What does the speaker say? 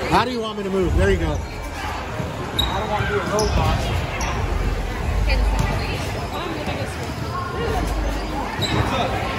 How do you want me to move? There you go. I don't want to do a robot. Okay, this is great. I'm gonna go swim. What's up?